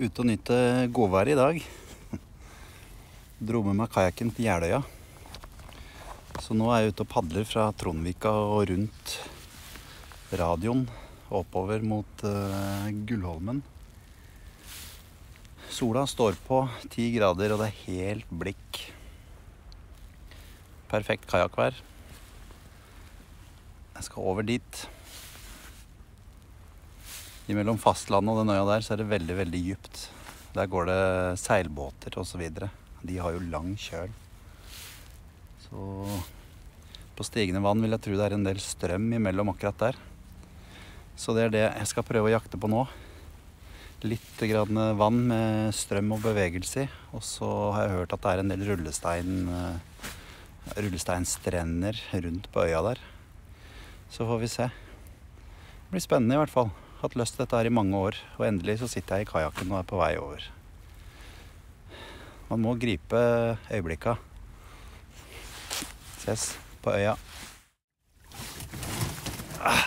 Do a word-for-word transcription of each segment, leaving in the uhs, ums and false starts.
Ute og nyte godvær i dag. Dro med meg kajakken til Jeløya. Så nå er jeg ute og padler fra Trondvika og rundt radioen oppover mot uh, Gullholmen. Sola står på ti grader og det er helt blikk. Perfekt kajakkvær. Jeg skal over dit. Imellom fastlandet og den øya der så er det veldig, veldig dypt. Der går det seilbåter og så videre. De har jo lang kjøl. Så på stigende vann vil jeg tro det er en del strøm imellom akkurat der. Så det er det jeg skal prøve å jakte på nå. Litt grann vann med strøm og bevegelse i. Og så har jeg hørt at det er en del rullestein, rullesteinstrender rundt på øya der. Så får vi se. Det blir spennende i hvert fall. Hatt lyst til dette her i mange år, og endelig så sitter jeg i kajakken og er på vei over. Man må gripe øyeblikka. Ses på øya. Ah.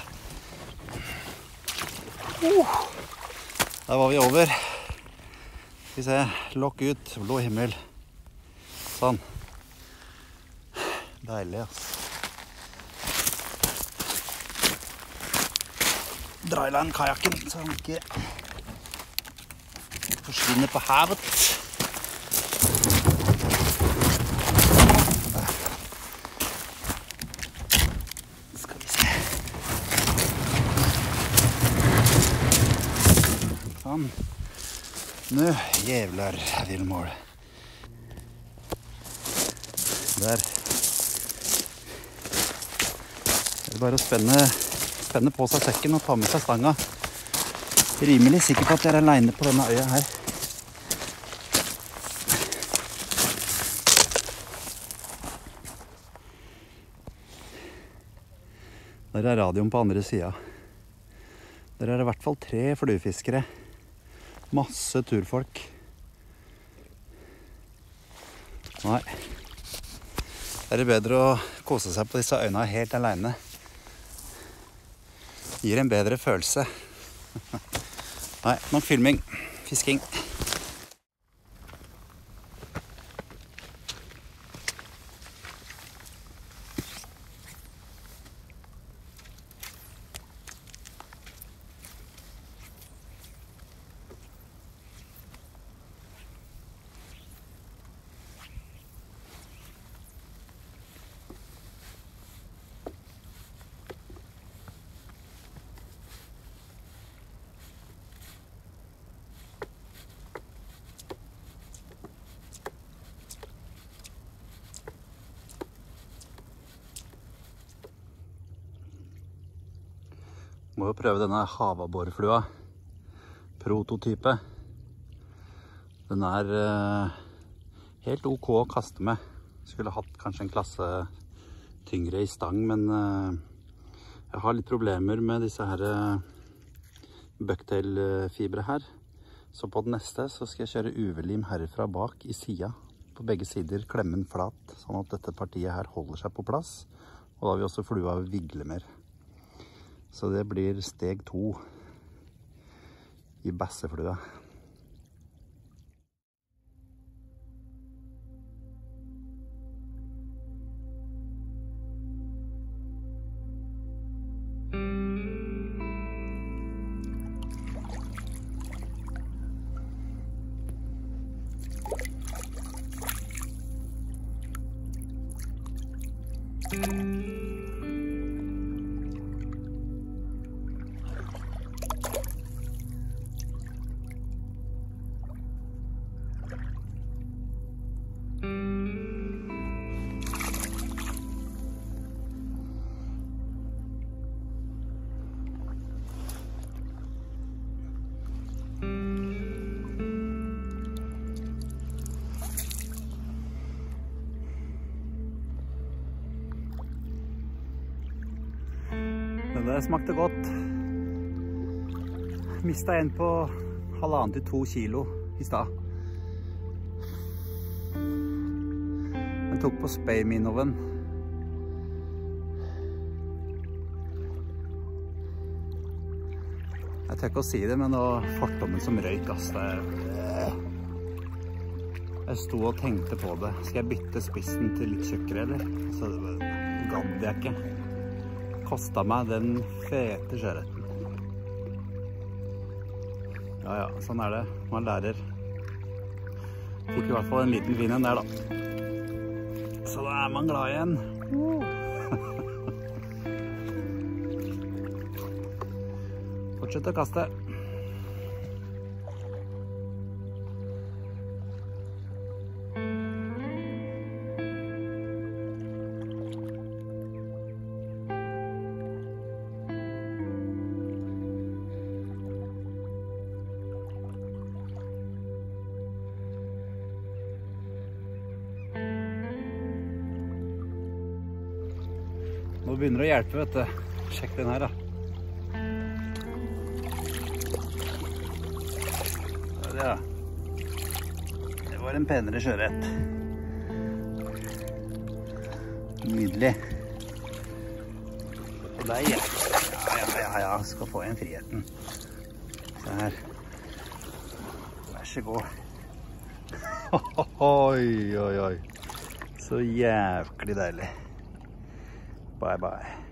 Uh. Der var vi over. Skal vi se, lokk ut, blå himmel. Sånn. Deilig, ass. Dra i land kajakken så han ikke forsvinner på havet. Skal vi se. Sånn. Nå, jævlar villmål. Der. Det er bare å spenne Spenne på seg sekken og ta med seg stanga. Rimelig sikker på at jeg er alene på denne øya her. Der er radioen på andre siden. Der er det i hvert fall tre fluefiskere. Masse turfolk. Nei. Det er bedre å kose seg på disse øyene helt alene. Gir en bedre følelse. Nei, nok filming. Fisking. Må jo prøve denne havabborflua, prototype. Den er uh, helt ok å kaste med. Skulle hatt kanskje en klasse tyngre i stang, men uh, jeg har litt problemer med disse her uh, bucktail-fibre her. Så på den neste så skal jeg kjøre U V-lim herfra bak i siden. På begge sider klemmen flat, sånn at dette partiet her holder seg på plass. Og da vil også flua vigle mer. Så det blir steg to i basseflua. Det smakte godt. Mistet en på halvannen til to kilo i stad. Den tok på Spey-Minoven. Jeg tør ikke å si det, men det var fortommen som røyk, ass. Det er... Jeg sto og tenkte på det. Skal jeg bytte spissen til litt tjukkere, eller? Så det gadd jeg ikke. Kostet meg den fete sjøretten. Ja, ja, sånn er det. Man lærer. Fikk i hvert fall en liten fin en der, da. Så da er man glad igjen. Fortsett å kaste. Nå begynner det å hjelpe, vet du. Sjekk den her, da. Ja, det var en penere sjørett. Nydelig. Og der, ja. Ja, ja, ja, ja, skal få en friheten. Se her. Vær så god. Oi, oi, oi. Så jævlig deilig. Bye, bye.